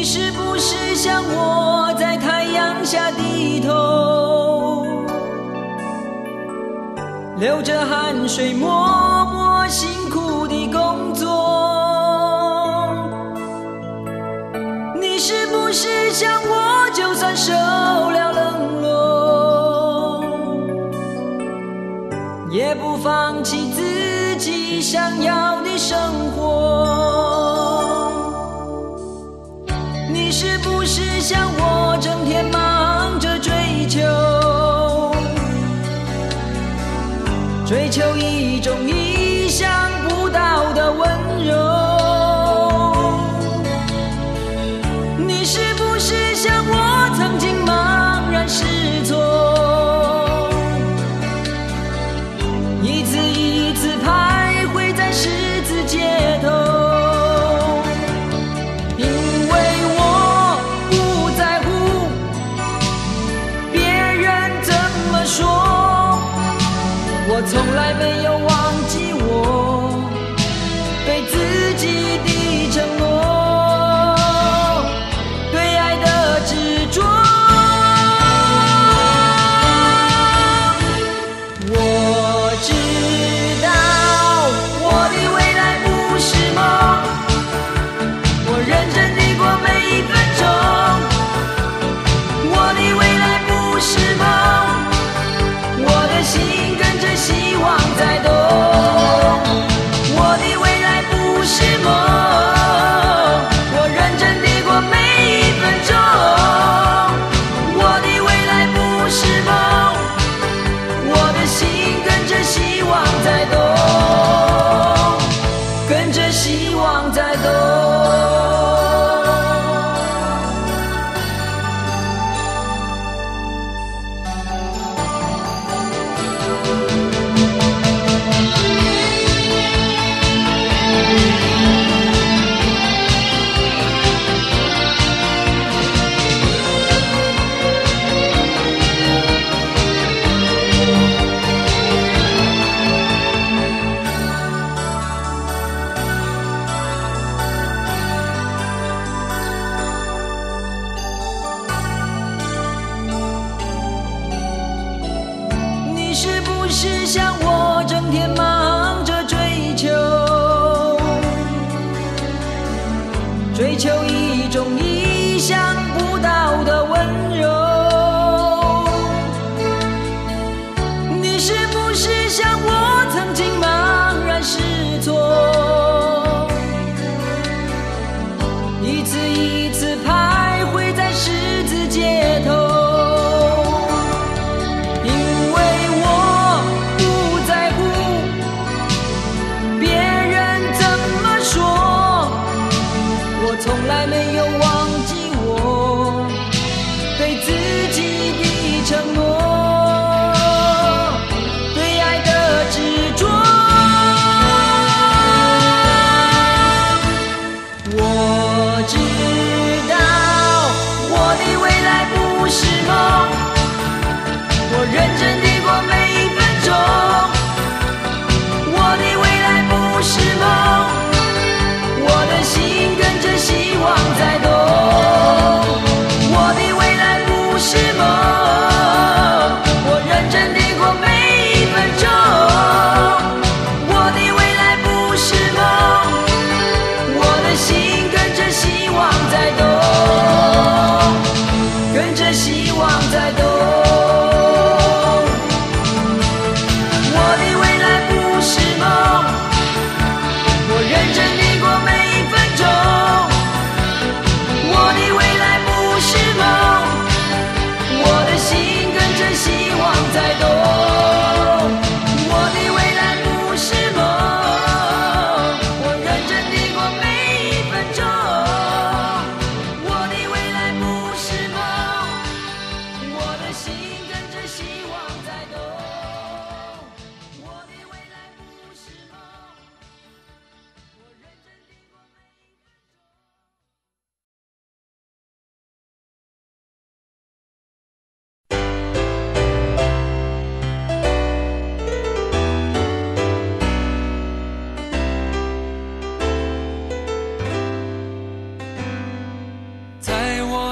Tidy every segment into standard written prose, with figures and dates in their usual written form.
是不是像我在太阳下低头，流着汗水默默辛苦地工作？你是不是像我就算受了冷落，也不放弃自己想要的生活？你是不是像我整天忙着追求一种意想不到的温柔？你是不是像我曾经茫然失措，一次一次徘徊在十字街头？因为我不在乎别人怎么说，我从来没有忘记我对自己的承诺，对爱的执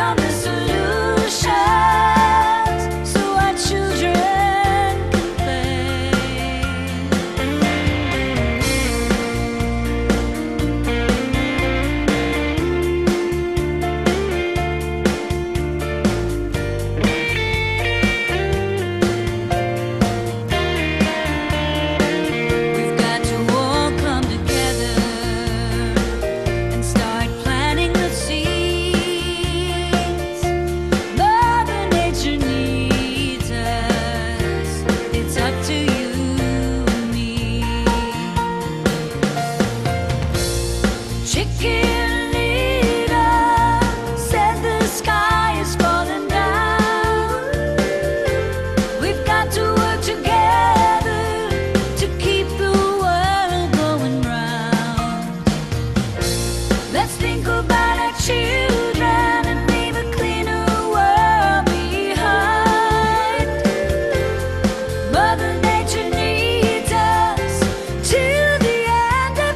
become the solution, so our children can play. We've got to all come together and start planting the seeds. Mother Nature needs us. It's up to you and me. Chicken Little said the sky is falling down. We've got to work together to keep the world going round. Let's think about our children and leave a cleaner world behind. Mother Nature needs us till the end of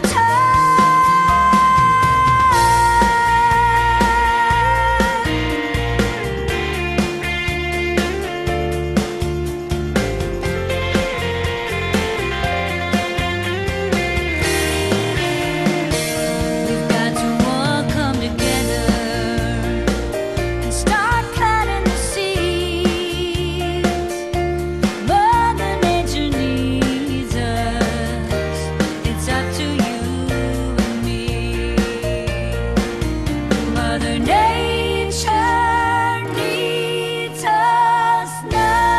We've got to all come together and start planting the seeds. Mother Nature needs us. It's up to you and me. Mother Nature needs us now.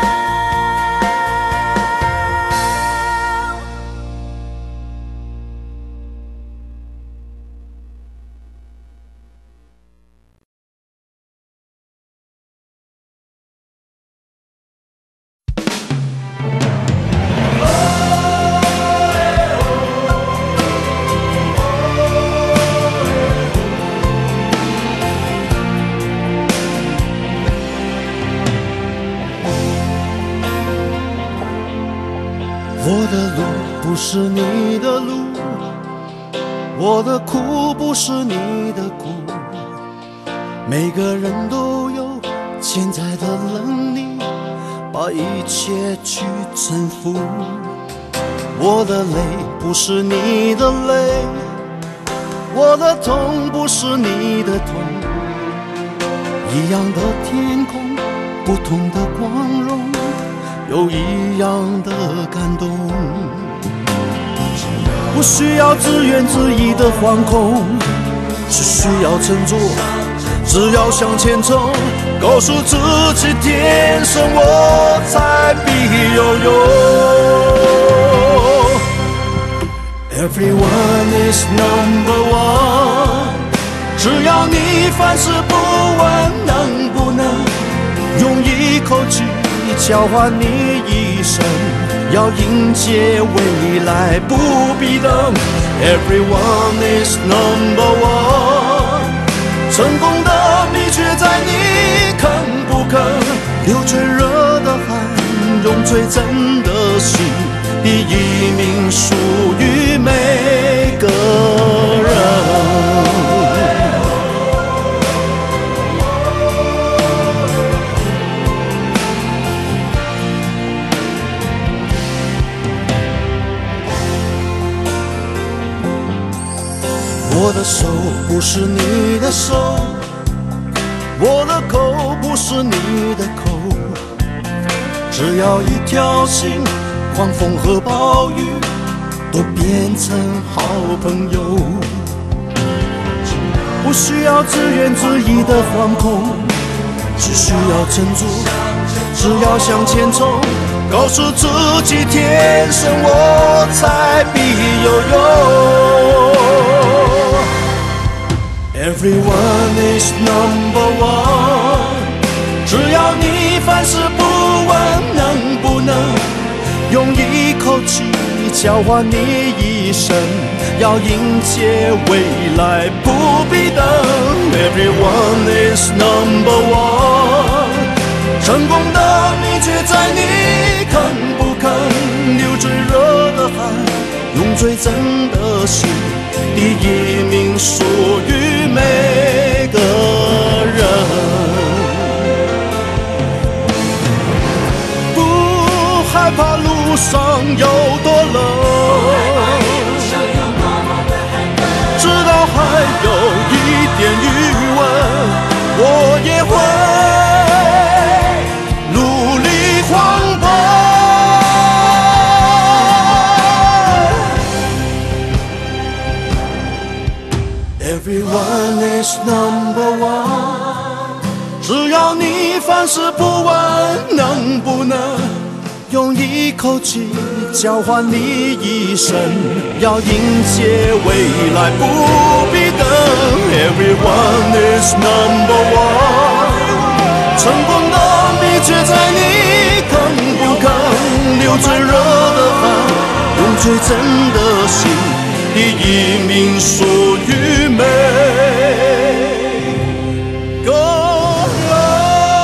我的路不是你的路，我的苦不是你的苦。每个人都有潜在的能力，把一切去征服。我的泪不是你的泪，我的痛不是你的痛。一样的天空，不同的光荣，有一样的感动。不需要自怨自艾的惶恐，只需要振作，只要向前冲，告诉自己天生我材必有用。Everyone is number one， 只要你凡事不问能不能用一口气交换你一生，要迎接未来不必等。Everyone is number one， 成功的秘诀在你肯不肯流最热的汗，用最真的心。第一名属于每个人。我的手不是你的手，我的口不是你的口，只要一条心，狂风和暴雨都变成好朋友。不需要自怨自艾的惶恐，只需要振作，只要向前冲，告诉自己天生我材必有用。Everyone is number one， 只要你凡事不问能不能用一口气交换你一生，要迎接未来不必等。Everyone is number one， 成功的秘诀在你肯不肯流最热的汗，用最真的心。第一名属于每个人。 我也会努力狂奔。Everyone is number one， 只要你凡事不问，能不能用一口气交换你一生？要迎接未来不必等。Everyone is number one， 成功的秘诀在你肯不肯流最热的汗，用最真的心，第一名属于每个人。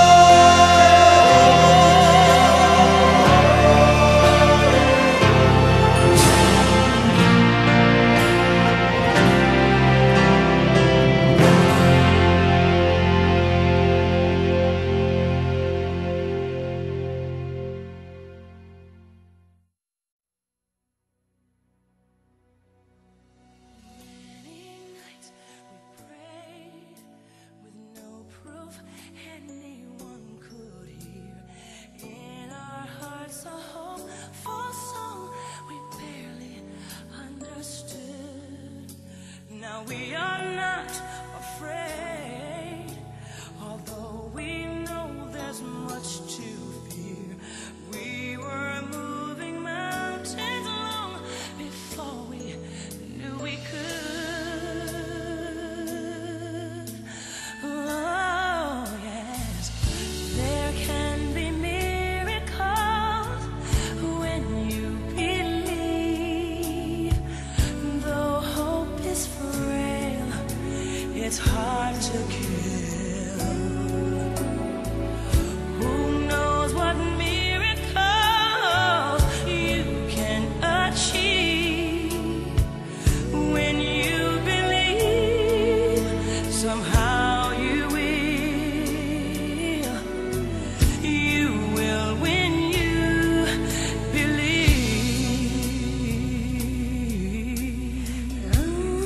Now we are not afraid, although we know there's much to fear. We were moving mountains long before we knew we could. Oh yes, there can be miracles when you believe. Though hope is frail, it's hard to kill. Who knows what miracles you can achieve when you believe? Somehow you will when you believe.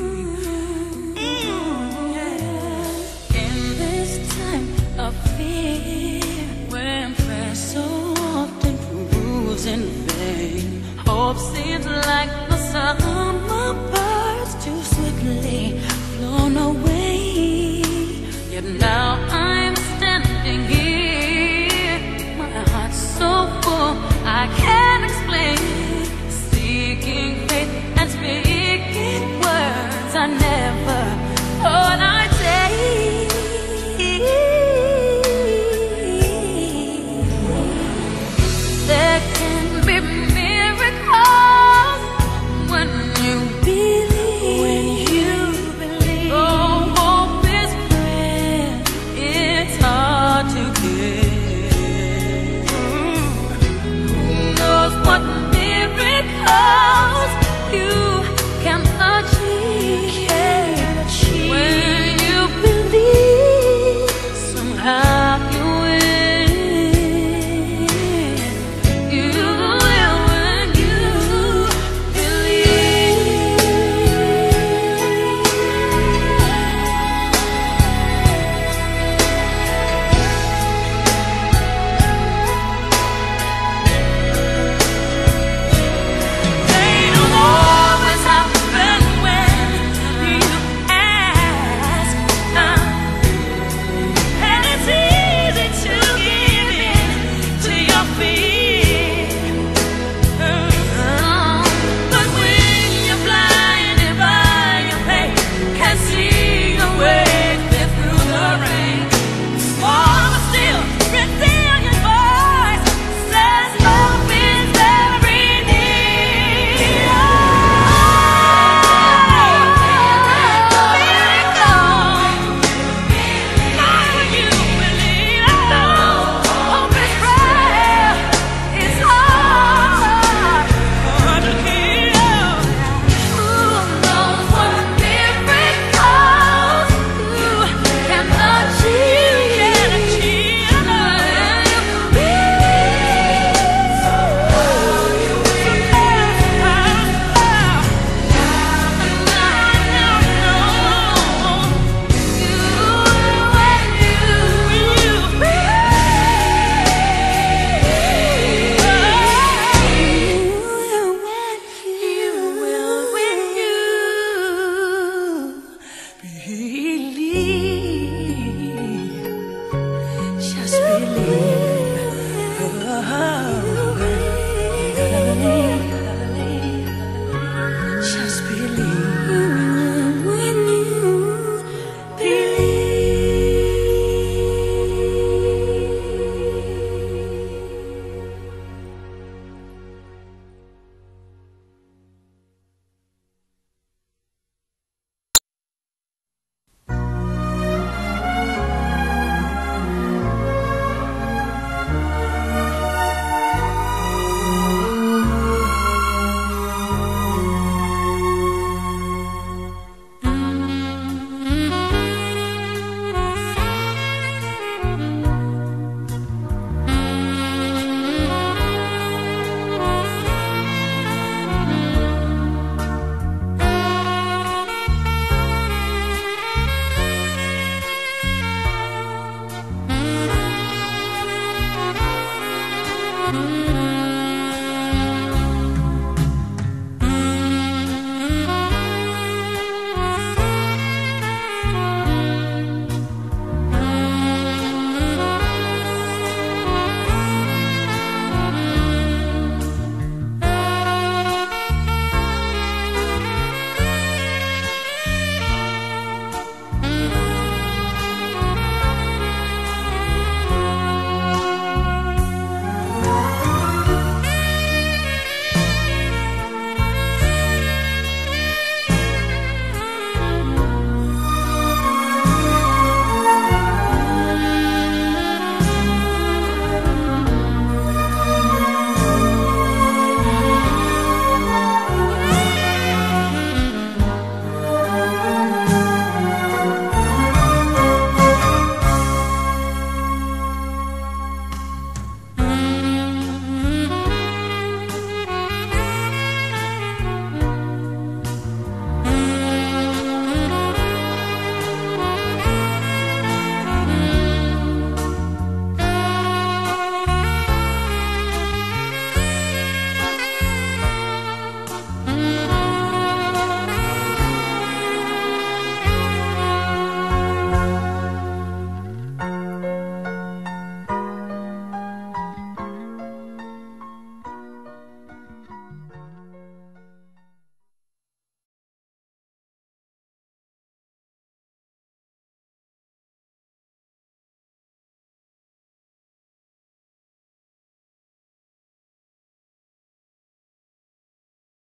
In this time of fear, when prayer so often proves in vain, hope seems like the summer birds too swiftly flown away. Yet now I'm standing here, my heart's so full I can't explain, seeking faith and speaking words I never thought I'd say. There can be miracles when you believe. Oh, hope is prayer, it's hard to get. Who knows what miracles you can achieve when you believe. Somehow